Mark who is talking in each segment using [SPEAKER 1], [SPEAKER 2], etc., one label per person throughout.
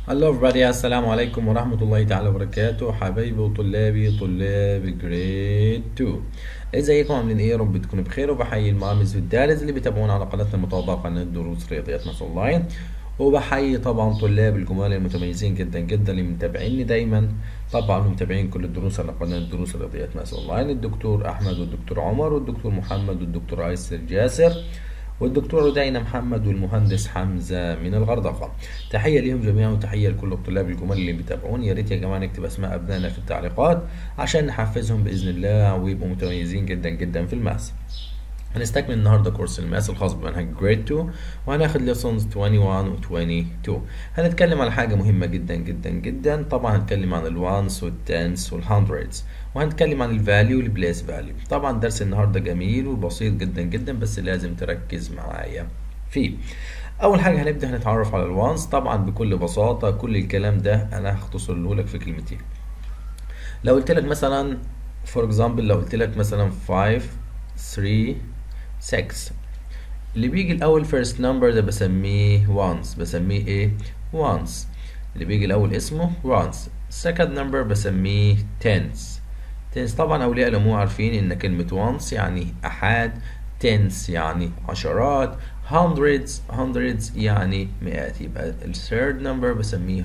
[SPEAKER 1] Hello everybody، السلام عليكم ورحمة الله تعالى وبركاته. حبايبي وطلابي طلاب جريد 2، ازيكم عاملين ايه؟ رب تكونوا بخير. وبحيي المعاملز والدارس اللي بيتابعونا على قناتنا المتواضعة قناة دروس رياضيات مصر اونلاين. وبحيي طبعا طلاب الجمال المتميزين جدا جدا اللي متابعيني دايما، طبعا ومتابعين كل الدروس على قناة دروس رياضيات مصر اونلاين. الدكتور احمد والدكتور عمر والدكتور محمد والدكتور ايسر جاسر والدكتور دينا محمد والمهندس حمزة من الغردقة. تحية ليهم جميعا وتحية لكل الطلاب الجمال اللي بيتابعون. يا ريت يا جماعة نكتب أسماء أبنائنا في التعليقات عشان نحفزهم بإذن الله ويبقوا متميزين جدا جدا في الماس. هنستكمل النهارده كورس الماس الخاص بمنهج جريد 2، وهناخد ليسونز 21 و 22. هنتكلم على حاجه مهمه جدا جدا جدا. طبعا هنتكلم عن الوانس والتنس والهندردز، وهنتكلم عن الفاليو والبليس فاليو. طبعا درس النهارده جميل وبسيط جدا جدا، بس لازم تركز معايا فيه. اول حاجه هنبدا هنتعرف على الوانس. طبعا بكل بساطه كل الكلام ده انا هختصره لك في كلمتين. لو قلت لك مثلا فور اكزامبل، لو قلت لك مثلا 5 3 6، اللي بيجي الاول first number ده بسميه ones. بسميه ايه؟ ones. اللي بيجي الاول اسمه ones. second number بسميه tens. tens طبعا اولياء الامور عارفين ان كلمة ones يعني احاد، tens يعني عشرات، hundreds يعني مئات. يبقى ال third number بسميه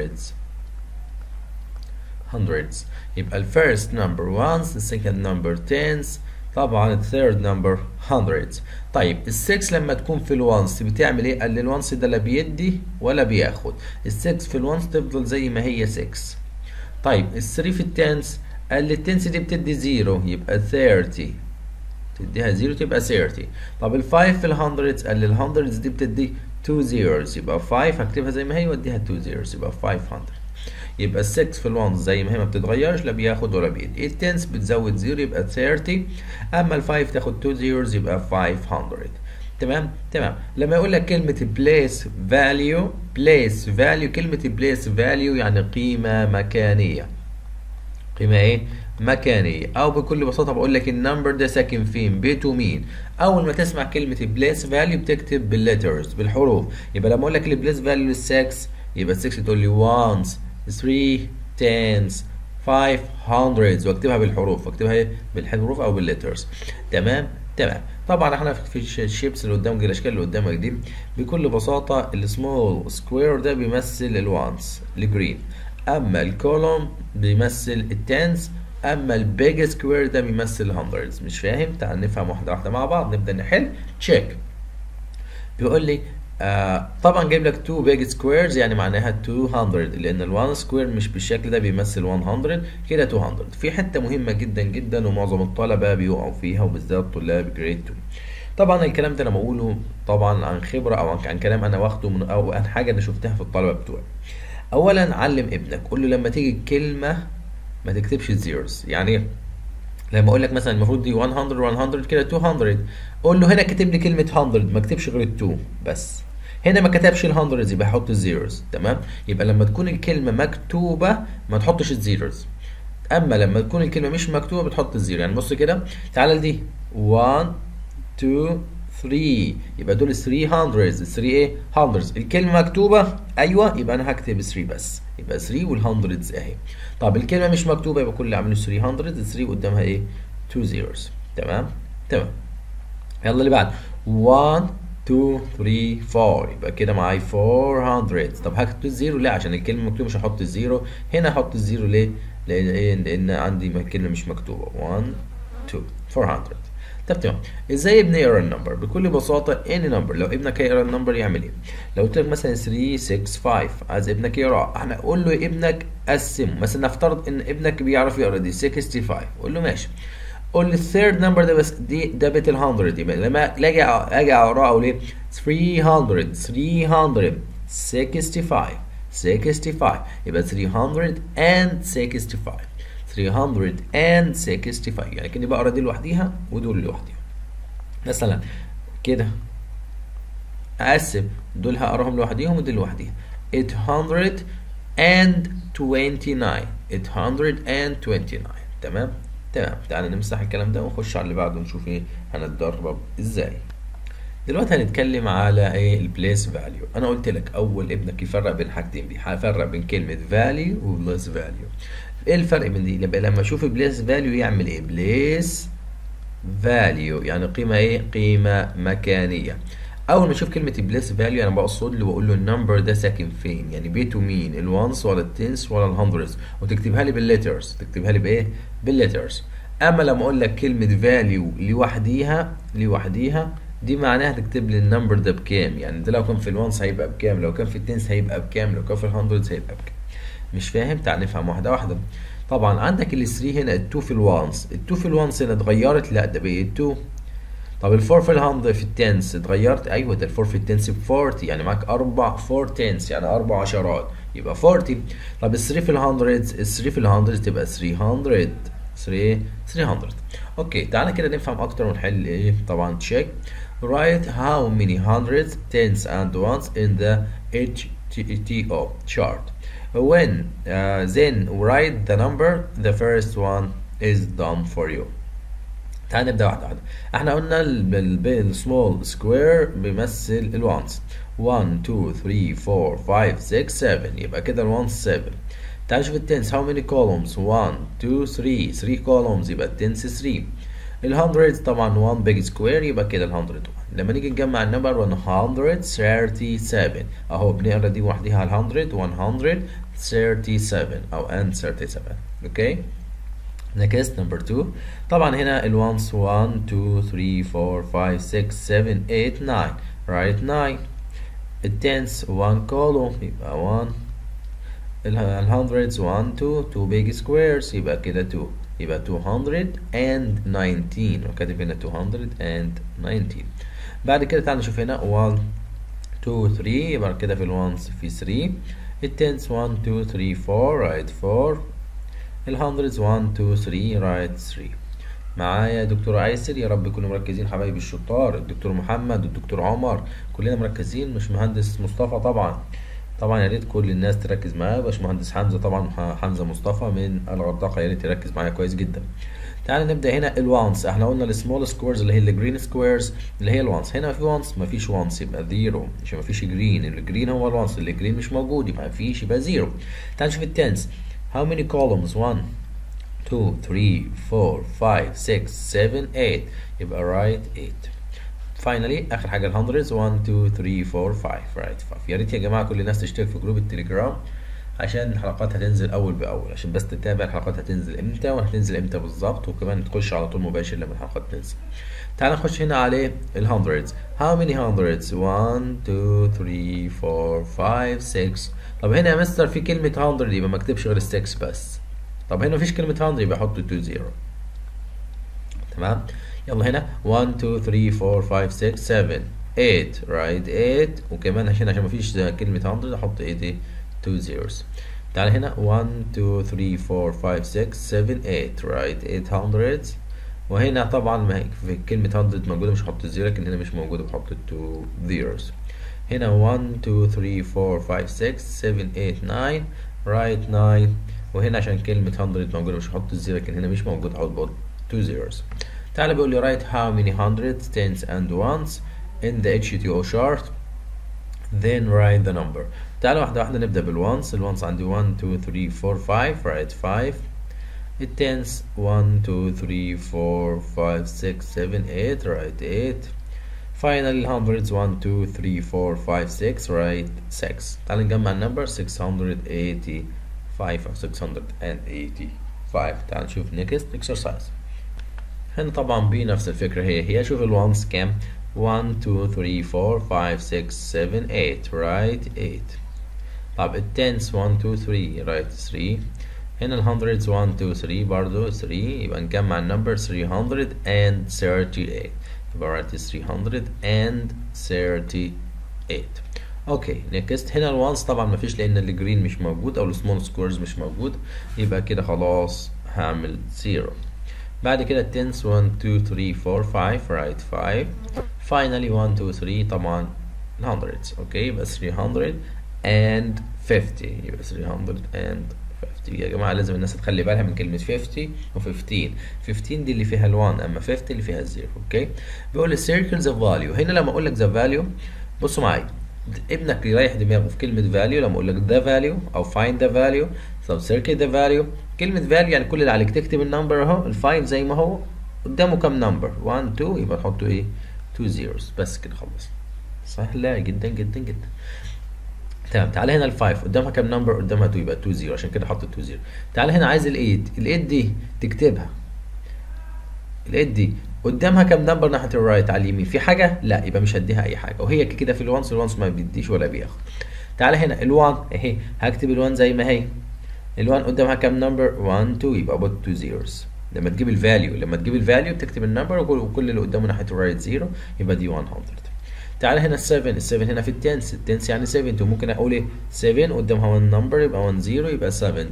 [SPEAKER 1] hundreds. يبقى ال first number ones، the second number tens، طبعا ال third number hundreds. طيب ال 6 لما تكون في الوانس بتعمل ايه؟ قال لي الوانس ده لا بيدي ولا بياخد. ال 6 في الوانس تفضل زي ما هي 6. طيب ال 3 في التنس، قال لي التنس دي بتدي 0 يبقى 30، تديها 0 تبقى 30. طب ال 5 في الهندردز، قال لي الهندردز دي بتدي 2 zeros يبقى 5 هكتبها زي ما هي واديها 2 zeros يبقى 500. يبقى ال 6 في الوانس زي ما هي ما بتتغيرش، لا بياخد ولا بيدي. التنس بتزود 0 يبقى 30، اما ال 5 تاخد 2 zeros يبقى 500. تمام. لما يقول لك كلمة place value، كلمة place value يعني قيمة مكانية. قيمة ايه؟ مكانية. او بكل بساطة بقول لك النمبر ده ساكن فين؟ بيته مين؟ اول ما تسمع كلمة place value بتكتب بالليترز بالحروف. يبقى لما اقول لك البليس فاليو لل 6، يبقى 6 تقول لي 1 3 10 5 hundreds، واكتبها بالحروف، واكتبها ايه؟ بالحروف او بالليترز. تمام. طبعا احنا في الشيبس اللي قدامك، الاشكال اللي قدامك دي بكل بساطة السمول سكوير ده بيمثل الوانس الجرين، اما الكولوم بيمثل التنس، اما البيج سكوير ده بيمثل الهندردز. مش فاهم؟ تعال نفهم واحده واحده مع بعض. نبدا نحل. تشيك. بيقول لي طبعا جايب لك 2 بيج سكويرز يعني معناها 200، لان ال1 سكوير مش بالشكل ده بيمثل 100 كده 200. في حته مهمه جدا جدا ومعظم الطلبه بيقعوا فيها وبالذات طلاب جريد 2. طبعا الكلام ده انا بقوله طبعا عن خبره او عن كلام انا واخده من او عن حاجه انا شفتها في الطلبه بتوعي. اولا علم ابنك، قول له لما تيجي الكلمه ما تكتبش الزيروز. يعني لما اقول لك مثلا المفروض دي 100 كده 200، قول له هنا كاتب لي كلمه 100 ما كتبش غير ال2 بس. هنا ما كتبش ال100 يبقى حط الزيروز. تمام. يبقى لما تكون الكلمه مكتوبه ما تحطش الزيروز، اما لما تكون الكلمه مش مكتوبه بتحط الزيرو. يعني بص كده، تعالى لدي 1 2 3، يبقى دول 300. ال 3 ايه؟ هندرز. الكلمه مكتوبه ايوه، يبقى انا هكتب 3 بس، يبقى 3 والهندردز اهي. طب الكلمه مش مكتوبه يبقى كل اللي عامله 300، ال 3 قدامها ايه؟ 2 zeros. تمام. يلا اللي بعد 1 2 3 4، يبقى كده معايا 400. طب هكتب الزيرو؟ لا، عشان الكلمه مكتوبه مش هحط الزيرو. هنا هحط الزيرو ليه؟ لان ايه؟ لان عندي الكلمه مش مكتوبه. 1 2 400. طب تمام. ازاي ابني يقرا النمبر؟ بكل بساطه اني نمبر. لو ابنك هيقرا النمبر يعمل ايه؟ لو قلت لك مثلا 3 6 5 عايز ابنك يقرا، احنا اقول له يا ابنك قسمه. مثلا نفترض ان ابنك بيعرف يقرا دي 65، قول له ماشي. قول لي الثيرد نمبر ده بس ده بيت ال 100. يبقى لما اجي اقراه اقول ايه؟ 365 يبقى 365 يعني كني بقرا دي لوحديها ودول لوحديهم. مثلا كده اقسم دول هقراهم لوحديهم ودول لوحديها. 829. تمام. تعالى نمسح الكلام ده ونخش على اللي بعده نشوف ايه هنتدرب ازاي. دلوقتي هنتكلم على ايه البليس فاليو. انا قلت لك اول ابنك يفرق بين حاجتين دي، هيفرق بين كلمه فاليو وبليس فاليو. ايه الفرق بين دي؟ يبقى لما اشوف بليس فاليو يعمل ايه؟ بليس فاليو يعني قيمه ايه؟ قيمه مكانيه. اول ما اشوف كلمه بليس فاليو انا بقصد له واقول له النمبر ده ساكن فين، يعني بيته مين، الوانس ولا التنس ولا الهندرز، وتكتبها لي بالليترز. تكتبها لي بايه؟ بالليترز. اما لما اقول لك كلمه فاليو لوحديها دي معناها تكتب لي النمبر ده بكام، يعني ده لو كان في الوانس هيبقى بكام، لو كان في التنس هيبقى بكام، لو كان في الهندرز هيبقى بكام. مش فاهم؟ تعال نفهم واحده واحده. طبعا عندك ال 3 هنا، ال 2 في الوانس، ال 2 في الوانس هنا اتغيرت؟ لا، ده بقت 2. طب الفور في الهندرد في التنس اتغيرت؟ ايوه، ده الفور في التنس ب 40، يعني معاك 4 تنس، يعني 4 عشرات يبقى 40. طب ال 3 في الهندرد، ال 3 في الهندرد تبقى 300. اوكي، تعالى كده نفهم اكتر ونحل ايه. طبعا تشيك. Write how many hundreds, tens and ones in the HTTO chart. When then write the number. The first one is done for you. تعال نبدأ واحدة واحدة. احنا قلنا السمول سكوير بيمثل الوانس 1 2 3 4 5 6 7، يبقى كده الوانس 7. تعال نشوف التنس. how many columns؟ 1 2 3 columns، يبقى التنس 3. الهندرد طبعا 1 big square، يبقى كده الهندرد 1. لما نيجي نجمع النمبر 137 اهو، بنقرا دي لوحديها على الهندرد 137 او and 37. اوكي. next number 2. طبعا هنا الوانس 1 2 3 4 5 6 7 8 9 right 9. التنس 1 column يبقى 1. الهندردز 1 2 big squares يبقى كده 2، يبقى 219 وكاتب هنا 219. بعد كده تعالى نشوف هنا 1 2 3 يبقى كده في الوانس في 3. التنس 1 2 3 4 right 4. الهندردز 1 2 3 رايت 3. معايا دكتور عايسر؟ يا رب يكونوا مركزين حبايبي الشطار، الدكتور محمد والدكتور عمر كلنا مركزين، مش مهندس مصطفى طبعا يا ريت كل الناس تركز معايا. باشمهندس حمزه طبعا، حمزه مصطفى من الغردقه، يا ريت يركز معايا كويس جدا. تعال نبدا هنا الوانس. احنا قلنا السمول سكويرز اللي هي الجرين سكويرز اللي هي الوانس. هنا في وانس؟ مفيش وانس يبقى زيرو، عشان مفيش جرين، الجرين هو الوانس، اللي جرين مش موجود يبقى مفيش، يبقى زيرو. تعال نشوف التنس. how many columns؟ 1 2 3 4 5 6 7 8 يبقى right 8. finally اخر حاجه الهندردز 1 2 3 4 5 right 5. يا ريت يا جماعه كل الناس تشترك في جروب التليجرام عشان الحلقات هتنزل اول باول، عشان بس تتابع الحلقات هتنزل امتى وهتنزل امتى بالظبط، وكمان تخش على طول مباشر لما الحلقات تنزل. تعال نخش هنا على الهندردز. how many hundreds؟ 1 2 3 4 5 6. طب هنا يا مستر في كلمه 100 يبقى ما اكتبش غير 6 بس. طب هنا مفيش كلمة 100 يبقى احط 2 0. تمام. يلا هنا 1 2 3 4 5 6 7 8 right 8، وكمان عشان مفيش كلمة 100 احط 2 zeros. تعال هنا 1 2 3 4 5 6 7 8 right 800. وهنا طبعا ما في كلمة 100 موجودة مش هحط 0، لكن هنا مش موجودة بحط 2 zeros. هنا 1 2 3 4 5 6 7 8 9 right 9. وهنا عشان كلمة 100 موجودة مش هحط الزيرو، لكن هنا مش موجود هحط برضه 2 zeros. تعالى بيقول لي write how many hundreds, tens and ones in the HTTO chart then write the number. تعالى واحدة واحدة نبدأ بالوانس. الوانس عندي 1 2 3 4 5 write 5. التنس 1 2 3 4 5 6 7 8 write 8. finally hundreds 1 2 3 4 5 6 write 6. تعالى نجمع النمبر 685 أو 685. تعال نشوف next exercise. هنا طبعا بنفس الفكرة هي. شوف الوانس كام؟ 1 2 3 4 5 6 7 8 right 8. طب التنس 1 2 3 right 3. هنا الهندردز 1 2 3 برضو 3، يبقى نجمع النمبر 338 يبقى right 338. اوكي نيكست. هنا الوانس طبعا مفيش لان الجرين مش موجود او السمول سكويرز مش موجود، يبقى كده خلاص هعمل 0. بعد كده التنس 1 2 3 4 5 رايت 5. finally 1 2 3 طبعا الهندردز. اوكي يبقى 350 يبقى 350. يا جماعه لازم الناس تخلي بالها من كلمه 50 و15. 15 دي اللي فيها ال1، اما 50 اللي فيها الزيرو. اوكي، بيقول circle the value. هنا لما اقول لك the value، بصوا معايا، ابنك يريح دماغه في كلمه value. لما اقول لك the value او find the value، طب circle the value. كلمه value يعني كل اللي عليك تكتب النمبر اهو، ال5 زي ما هو، قدامه كام نمبر 1 2، يبقى نحطه ايه 2 zeros بس كده خلص. سهله جدا جدا جدا. تمام، تعالى هنا ال5 قدامها كام نمبر؟ قدامها 2، يبقى 2 0، عشان كده حطيت 2 0. تعالى هنا عايز ال8 دي تكتبها. ال8 دي قدامها كام نمبر ناحيه الرايت على اليمين؟ في حاجه؟ لا، يبقى مش هديها اي حاجه، وهي كده في الوانس ما بيديش ولا بياخد. تعالى هنا ال1 اهي، هكتب ال1 زي ما هي. ال1 قدامها كام نمبر؟ 1 2، يبقى بوت 2 zeros. لما تجيب الفاليو بتكتب النمبر، وكل اللي قدامه ناحيه الرايت 0، يبقى دي 100. تعالى هنا ال7 هنا في التنس يعني 70، وممكن اقول ايه 7 قدامها 1 نمبر يبقى 1 0، يبقى 70.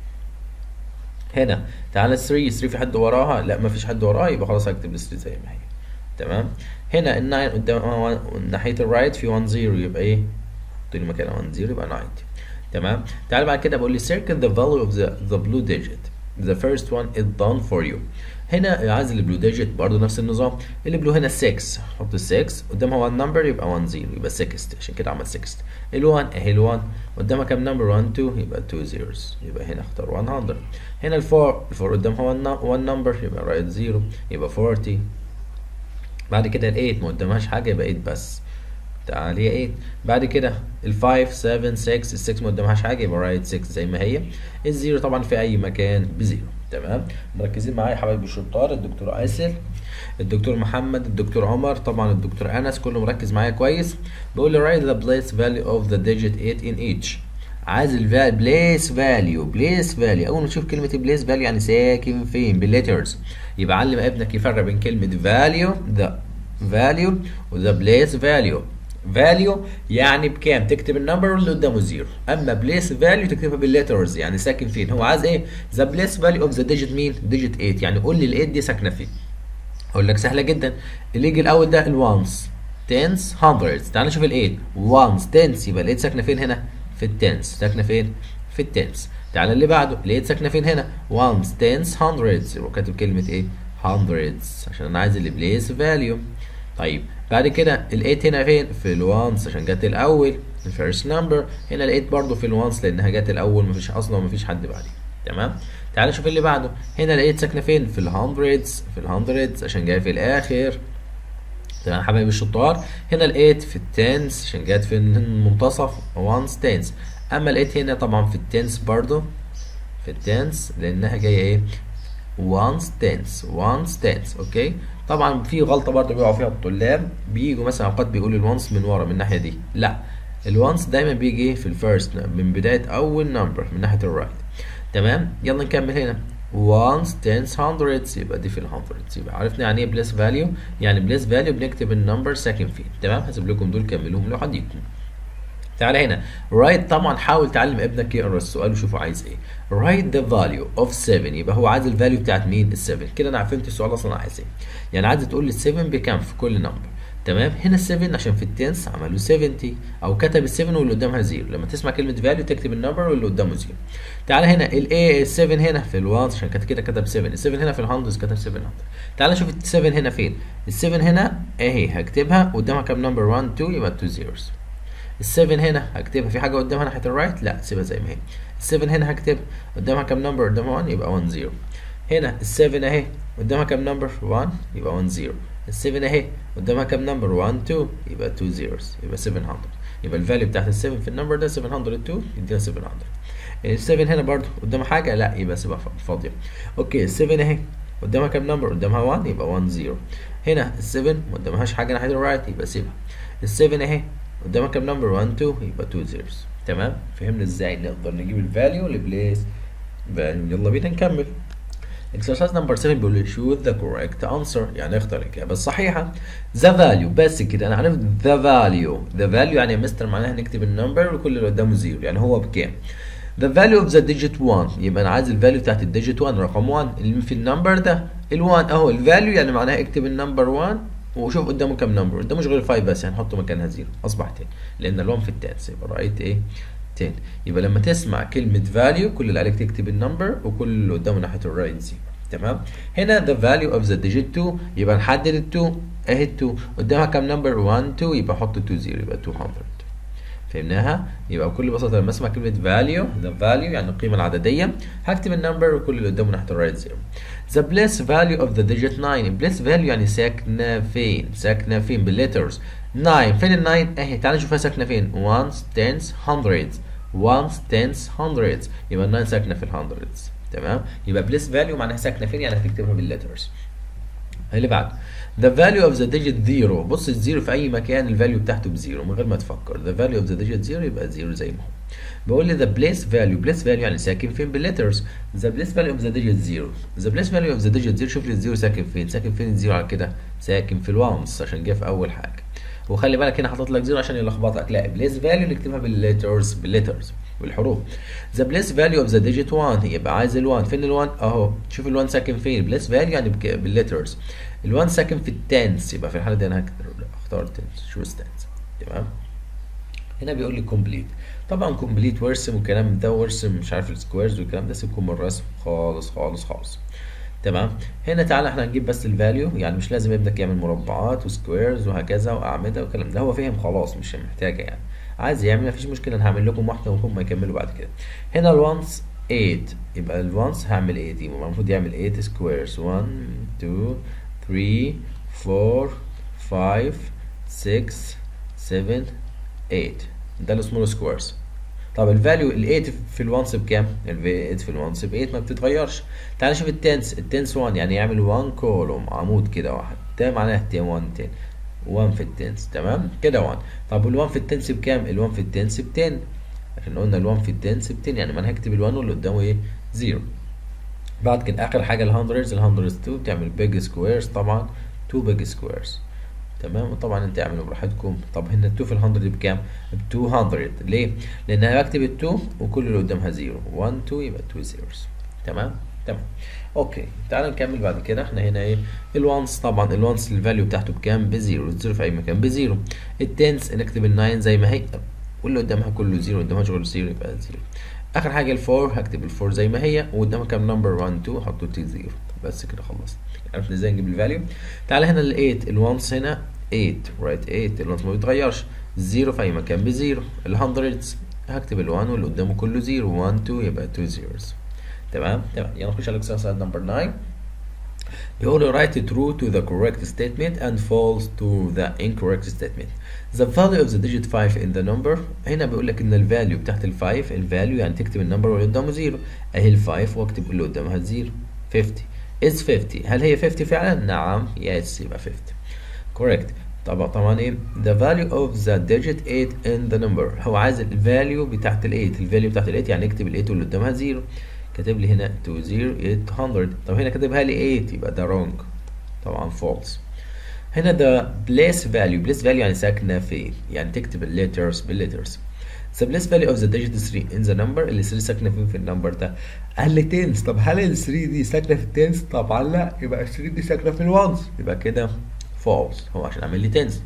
[SPEAKER 1] هنا تعالى 3 في حد وراها؟ لا مفيش حد وراها، يبقى خلاص هكتب ال 3 زي ما هي. تمام. هنا ال9 قدامها ناحيه الرايت في 1 0، يبقى ايه حط لي مكانها 1 0، يبقى 90. تمام. تعالى بعد كده بقول لي circle the value of the blue digit. The first one is done for you. هنا عايز البلو ديجيت برضه نفس النظام. البلو هنا 6، حط ال 6 قدامها 1 نمبر يبقى 1 0، يبقى 60، عشان كده عمل 60. ال1 اهي ال1 قدامها كام نمبر؟ 1 2، يبقى 2 zeros، يبقى هنا اختار 100. هنا ال4 قدامها 1 نمبر يبقى رايت 0، يبقى 40. بعد كده ال8 ما قدامهاش حاجه يبقى 8 بس. تعالى 8. بعد كده ال5 7 6، ال6 ما قدامهاش حاجه يبقى رايت 6 زي ما هي. الزيرو طبعا في اي مكان بزيرو. تمام. مركزين معايا يا حبايبي الشطار، الدكتور آسر، الدكتور محمد، الدكتور عمر، طبعا الدكتور انس، كله مركز معايا كويس. بيقول لي write the place value of the digit 8 in each. عايز البليس فاليو. اول ما تشوف كلمه بليس فاليو يعني ساكن فين بالليترز، يبقى علم ابنك يفرق بين كلمه فاليو وذا بليس فاليو. فاليو يعني بكام، تكتب النمبر اللي قدامه زيرو. اما بليس فاليو تكتبها بالليترز يعني ساكن فين. هو عايز ايه؟ ذا بليس فاليو اوف ذا ديجيت مين؟ ديجيت 8، يعني قول لي ال8 دي ساكنه فين. اقول لك سهله جدا، اللي يجي الاول ده الوانس، تنس، هندردز. تعال نشوف ال8 وانس تنس، يبقى ال8 ساكنه فين هنا؟ في التنس. ساكنه فين؟ في التنس. تعال اللي بعده ال8 ساكنه فين هنا؟ وانس تنس هندردز، يبقى كاتب كلمه ايه؟ هندردز، عشان انا عايز البليس فاليو. طيب بعد كده ال8 هنا فين؟ في الوانس عشان جت الاول، الفيرست نمبر. هنا ال8 برضه في الوانس لانها جت الاول، مفيش اصلا ومفيش حد بعديه. تمام. تعال نشوف اللي بعده. هنا ال8 ساكنه فين؟ في الهندردز عشان جايه في الاخر. تمام يا حبايبي الشطار. هنا ال8 في التنس عشان جت في المنتصف، وانس تنس. اما ال8 هنا طبعا في التنس برضه، في التنس لانها جايه ايه؟ وانس تنس. اوكي. طبعا في غلطه برضه بيقعوا فيها الطلاب، بييجوا مثلا اوقات بيقولوا الوانس من ورا من الناحيه دي، لا، الوانس دايما بيجي في الفيرست من بدايه اول نمبر من ناحيه الرايت. تمام. يلا نكمل هنا وانس تنس هندردز، يبقى دي في الهندردز. يبقى عرفنا يعني ايه بليس فاليو. يعني بليس فاليو بنكتب النمبر ساكن فين. تمام. هسيب لكم دول كملوهم لو حد يكون. تعالى هنا رايت. طبعا حاول تعلم ابنك يقرا السؤال وشوفوا عايز ايه. رايت ذا فاليو اوف 7، يبقى هو عايز الفاليو بتاعت مين؟ ال7. كده انا فهمت السؤال اصلا عايز ايه. يعني عايز تقول لي ال7 بكام في كل نمبر. تمام. هنا ال7 عشان في التنس عملوا 70، او كتب ال7 واللي قدامها 0. لما تسمع كلمه فاليو تكتب النمبر واللي قدامه 0. تعالى هنا ال7 هنا في الوانس عشان كده كتب 7. ال7 هنا في الهندرز كتب 700. تعالى نشوف ال7 هنا فين. ال7 هنا اهي هكتبها قدامها كام نمبر؟ 1 2، يبقى 2 zeros. ال7 هنا هكتبها في حاجه قدامها ناحيه الرايت؟ لا، سيبها زي ما هي. ال7 هنا هكتبها قدامها كام نمبر؟ قدامها 1، يبقى 1 0. هنا ال7 اهي قدامها كام نمبر؟ 1، يبقى 1 0. ال7 اهي قدامها كام نمبر؟ 1 2، يبقى 2 zeros، يبقى 700. يبقى الفاليو بتاعت ال7 في النمبر ده 702، يدينا 700. ال7 هنا برضو قدامها حاجه؟ لا، يبقى سيبها فاضيه. اوكي. ال7 اهي قدامها كام نمبر؟ قدامها 1، يبقى 1 0. هنا ال7 ما قدامهاش حاجه ناحيه الرايت، يبقى سيبها. ال7 اهي قدامها كام نمبر؟ 1 2، يبقى 2 zeros. تمام. فهمنا ازاي نقدر نجيب الفاليو لبليس فاليو. يلا بينا نكمل. exercise number 7 بيقول لي choose the correct answer، يعني اختار الإجابة الصحيحة. the value، بس كده أنا عرفت the value يعني يا مستر معناها نكتب النمبر وكل اللي قدامه زيرو، يعني هو بكام. the value of the digit 1، يبقى أنا عايز الفاليو بتاعت الديجيت 1 رقم 1 اللي في النمبر ده. ال1 أهو الفاليو يعني معناها اكتب النمبر 1 وشوف قدامه كام نمبر. قدامه غير 5 بس، هنحطه مكانها 0 أصبح 10 لأن ال1 في التانس، يبقى رايت إيه 10. يبقى لما تسمع كلمة value كل اللي عليك تكتب النمبر وكل اللي قدامه ناحية الرايت زيرو. تمام. هنا the value of the digit 2 يبقى نحدد ال 2 اهي 2 قدامها كام نمبر 1 2 يبقى احط 2 0 يبقى 200. فهمناها؟ يبقى بكل بساطة لما اسمع كلمة value the value يعني القيمة العددية هكتب النمبر وكل اللي قدامه ناحية الرايت زيرو. The place value of the digit 9 place value يعني ساكنة فين؟ ساكنة فين بالletters 9 فين ال 9 اهي تعالى نشوفها ساكنة فين ones tens hundreds ones tens hundreds يبقى ال 9 ساكنة في ال hundreds. تمام. يبقى place value معناها ساكنة فين يعني هتكتبها بالletters. اللي بعد the value of the digit 0 بص الزيرو في اي مكان الفاليو بتاعته بزيرو من غير ما تفكر the value of the digit 0 يبقى زيرو زي ما هو. بقول لي the place value يعني ساكن فين بالletters the place value of the digit 0 the place value of the digit 0 شوف لي الزيرو ساكن فين ساكن فين الزيرو على كده ساكن في الوانس عشان جه في اول حاجه وخلي بالك هنا حاطط لك زيرو عشان يلخبطك لا place value نكتبها بالletters والحروف. the place value of the digit 1 يبقى عايز ال1 فين ال1 اهو شوف ال1 ساكن فين place value يعني بالletters ال1 ساكن في التنس يبقى في الحاله دي انا هختار تنس شو تنس. تمام. هنا بيقول لي كومبليت طبعا كومبليت وارسم والكلام ده وارسم مش عارف السكويرز والكلام ده سيبكم من الرسم خالص خالص خالص. تمام. هنا تعالى احنا هنجيب بس الفاليو يعني مش لازم ابنك يعمل مربعات وسكويرز وهكذا واعمده والكلام ده هو فهم خلاص مش محتاجه يعني عايز يعمل مفيش مشكله انا هعمل لكم واحده وهم يكملوا بعد كده. هنا الوانس 8 يبقى الوانس هعمل 8 يبقى المفروض يعمل 8 سكويرز 1 2 3 4 5 6 7 8 ده السمول سكويرز. طب الفاليو ال 8 في الوانس بكام؟ ال 8 في الوانس ب 8 ما بتتغيرش. تعال نشوف التنس 1 يعني يعمل 1 كولوم عمود كده واحد ده معناه 10 1 10 1 في التنس. تمام كده 1. طب وال1 في التنس بكام؟ ال1 في التنس ب 10 عشان قلنا ال1 في التنس ب 10 يعني ما انا هكتب ال1 واللي قدامه ايه؟ 0. بعد كده اخر حاجه ال100 2 بتعمل بيج سكويرز طبعا 2 بيج سكويرز. تمام. وطبعا انت اعملوا براحتكم. طب هنا ال2 في ال100 بكام؟ ب 200 ليه؟ لان انا بكتب ال2 وكل اللي قدامها 0 1 2 يبقى 2 زيروز. تمام. تمام. اوكي تعال نكمل بعد كده. احنا هنا ايه الوانس طبعا الوانس الفاليو بتاعته بكام؟ بزيرو الزيرو في اي مكان بزيرو. التنس نكتب ال9 زي ما هي واللي قدامها كله زيرو قدامها شغل زيرو يبقى زيرو. اخر حاجه ال4 هكتب ال4 زي ما هي وقدامها كام نمبر 1 2 احط 2 0 بس كده خلصت. عرفنا ازاي نجيب الفاليو. تعال هنا ال8 الوانس هنا 8 رايت 8 الوانس ما بيتغيرش زيرو في اي مكان بزيرو. ال100 هكتب ال1 واللي قدامه كله زيرو 1 2 يبقى 2 زيروز. تمام. تمام. يلا نخش على الاكسرسايز نمبر 9. بيقول write true to the correct statement and false to the incorrect statement. The value of the digit 5 in the number هنا بيقول لك ان الفاليو بتاعت ال5 الفاليو يعني تكتب النمبر واللي قدامه 0 اهي ال5 واكتب اللي قدامها 0 50 is 50 هل هي 50 فعلا؟ نعم yes يبقى 50 correct. طبعا ايه the value of the digit 8 in the number هو عايز الفاليو بتاعت ال8 الفاليو بتاعت ال8 يعني اكتب ال8 واللي قدامها 0 كاتب لي هنا 800. طب هنا كاتبها لي 8 يبقى ده wrong طبعا false. هنا ده place value يعني ساكنه فين يعني تكتب الليترز بالليترز. the place value of the digit 3 in the number اللي 3 ساكنه فين في النمبر ده؟ قال لي تنس. طب هل ال 3 دي ساكنه في التنس؟ طبعا لا يبقى ال 3 دي ساكنه في الوانس يبقى كده false هو عشان عامل لي تنس.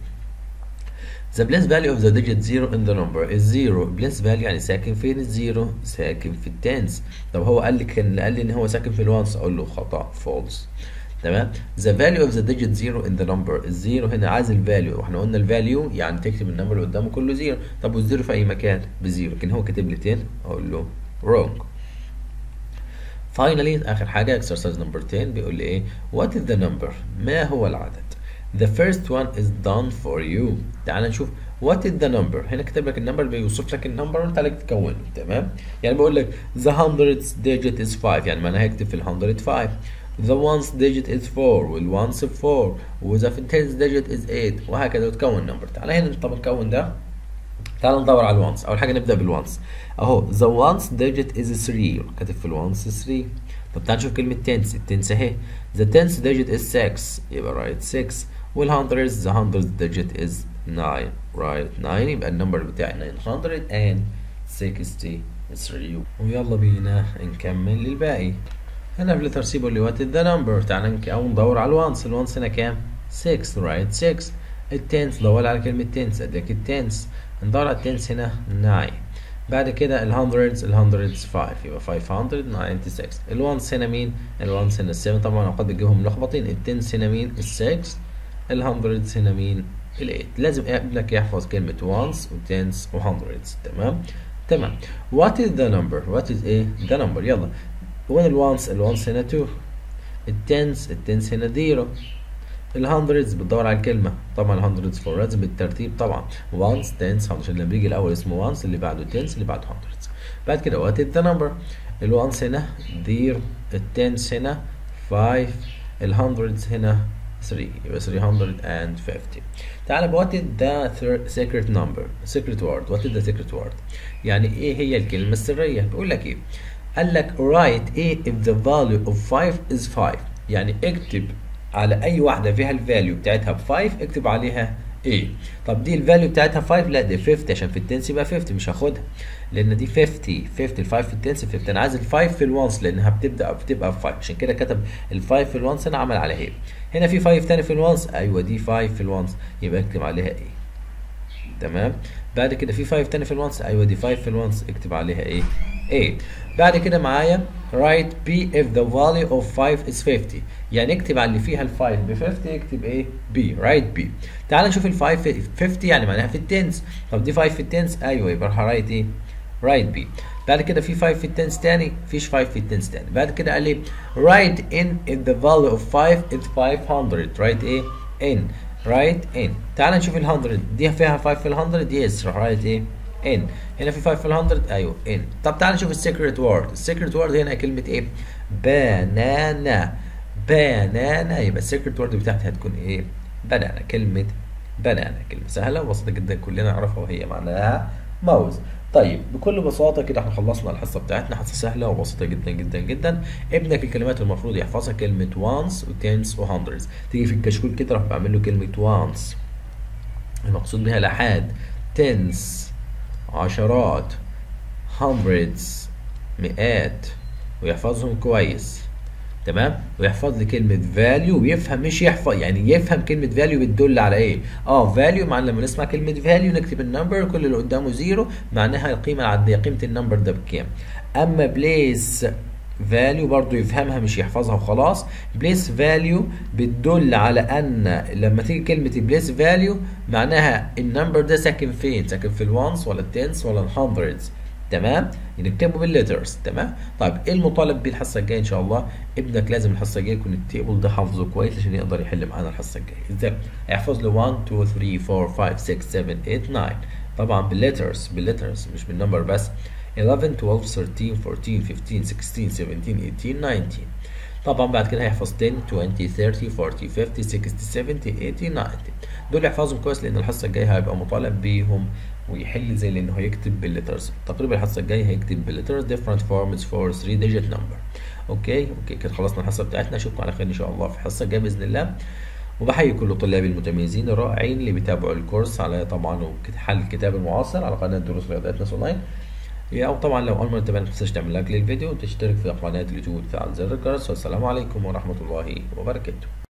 [SPEAKER 1] The place value of the digit 0 in the number is 0. place value يعني ساكن فين الزيرو؟ ساكن في التنس. طب هو قال لي ان هو ساكن في الوانس اقول له خطأ false. تمام. The value of the digit 0 in the number الزيرو هنا عايز الفاليو واحنا قلنا الفاليو يعني تكتب النمبر اللي قدامه كله 0. طب والزيرو في اي مكان بزيرو لكن هو كاتب لي 10 اقول له wrong. Finally اخر حاجه exercise number 10 بيقول لي ايه what is the number ما هو العدد. The first one is done for you. تعال نشوف what is the number. هنا كتب لك النمبر بيوصف لك النمبر وانت عليك تكونه. تمام. يعني بقول لك the hundredth digit is 5 يعني ما انا هكتب في ال 105. the ones digit is 4 وال ones 4 و the tenth digit is 8 وهكذا وتكون النمبر. تعال هنا طب نكون ده. تعال ندور على الوانس. اول حاجه نبدا بالوانس اهو the ones digit is 3 كاتب في الوانس 3. طب تعال نشوف كلمه tenth التنس اهي the tenth digit is 6 يبقى رايت 6 والهندرز the hundredth digit is 9 رايت 9 يبقى النمبر بتاعي 963. ويلا بينا نكمل للباقي. هنا في لتر سي بيقول لي وات ذا نمبر. تعالى او ندور على الوانس. الوانس هنا كام؟ 6 رايت 6. التنس دور على كلمة تنس اديك التنس. ندور على التنس هنا 9 بعد كده الهندردز 5 يبقى 596. الوانس هنا مين؟ الوانس هنا 7 طبعا اوقات بتجيبهم ملخبطين. التنس هنا مين؟ ال6. الهندردز هنا مين؟ ال8. لازم ابنك يحفظ كلمة وانس وتنس وهندردز. تمام. What is the number؟ What is ايه؟ the number. يلا. وين الوانس؟ الوانس هنا 2. التنس هنا 0. الهندردز بتدور على الكلمة، طبعا الهندردز فور لازم بالترتيب طبعا. وانس تنس هندردز، لما بيجي الأول اسمه وانس، اللي بعده تنس، اللي بعده هندردز. بعد كده وات از ذا نمبر؟ الوانس هنا 0، التنس هنا 5، الهندردز هنا 3، يبقى 350. تعالى وات از ذا سيكريت نمبر؟ سيكريت وورد. وات از ذا سيكريت وورد؟ يعني ايه هي الكلمة السرية؟ بيقول لك ايه؟ قال لك write ايه if the value of 5 is 5. يعني اكتب على اي واحده فيها الفاليو بتاعتها ب 5 اكتب عليها ايه. طب دي الفاليو بتاعتها 5، لا دي 50 عشان في التنس يبقى 50 مش هاخدها لان دي 50 ال5 في التنس 50. انا عايز ال5 في الوانس لانها بتبقى ب 5 عشان كده كتب ال5 في الوانس. انا عمل عليها ايه. هنا في 5 تاني في الوانس، ايوه دي 5 في الوانس يبقى اكتب عليها ايه. تمام. بعد كده في 5 تاني في الوانس، ايوه دي 5 في الوانس اكتب عليها ايه. 8. بعد كده معايا write b if the value of 5 is 50. يعني اكتب على اللي فيها ال 5 ب 50 اكتب ايه b. write b. تعال نشوف ال 5 50 يعني معناها في التنس. طب دي 5 في التنس، ايوه يبقى write ايه. write b. بعد كده في 5 في التنس تاني، فيش 5 في التنس تاني. بعد كده قال لي write in if the value of 5 is 500. write ايه in. write in. تعال نشوف ال 100 دي فيها 5 في ال 100 يس write ايه in. هنا في 5 في ال 100 ايوه in. طب تعال نشوف السيكريت وورد. السيكريت وورد هنا كلمة ايه؟ بانانا. يبقى السيكريت وورد بتاعتي هتكون ايه؟ بنانا. كلمة بنانا كلمة سهلة وبسيطة جدا كلنا نعرفها وهي معناها موز. طيب بكل بساطة كده احنا خلصنا الحصة بتاعتنا، حصة سهلة وبسيطة جدا جدا جدا. ابنك الكلمات المفروض يحفظها كلمة وانس وتنس وهندردز. تيجي في الكشكول كده راح بعمل له كلمة وانس المقصود بها الآحاد، تنس عشرات، hundreds مئات، ويحفظهم كويس. تمام. ويحفظ لي كلمة value ويفهم، مش يحفظ يعني يفهم كلمة value بتدل على ايه. value معنى لما نسمع كلمة value نكتب النمبر كل اللي قدامه زيرو معناها القيمة العددية، قيمة النمبر ده بكام. اما place value برضو يفهمها مش يحفظها وخلاص. place value بتدل على ان لما تيجي كلمة place value معناها النمبر ده ساكن فين، ساكن في الوانس ولا التنس ولا الهندردز. تمام. نكتبه بالليترز. تمام. طيب ايه المطالب بيه الحصه الجايه ان شاء الله؟ ابنك لازم الحصه الجايه يكون التيبل ده حافظه كويس عشان يقدر يحل معانا الحصه الجايه. ازاي؟ هيحفظ له 1 2 3 4 5 6 7 8 9 طبعا بالليترز مش بالنمبر بس. 11 12 13 14 15 16 17 18 19. طبعا بعد كده هيحفظ 10 20 30 40 50 60 70 80 90. دول يحفظهم كويس لان الحصه الجايه هيبقى مطالب بيهم ويحل زي لانه هيكتب بالليترز. تقريبا الحصه الجايه هيكتب بالليترز different forms for 3 digit number. اوكي كده خلصنا الحصه بتاعتنا. اشوفكم على خير ان شاء الله في الحصه الجايه باذن الله. وبحيي كل طلابي المتميزين الرائعين اللي بيتابعوا الكورس على طبعا حل الكتاب المعاصر على قناه دروس رياضيات ناس اونلاين. او طبعا لو اول مره تتابعنا ما تنساش تعمل لايك للفيديو وتشترك في قناه اليوتيوب وتفعل زر الجرس. والسلام عليكم ورحمه الله وبركاته.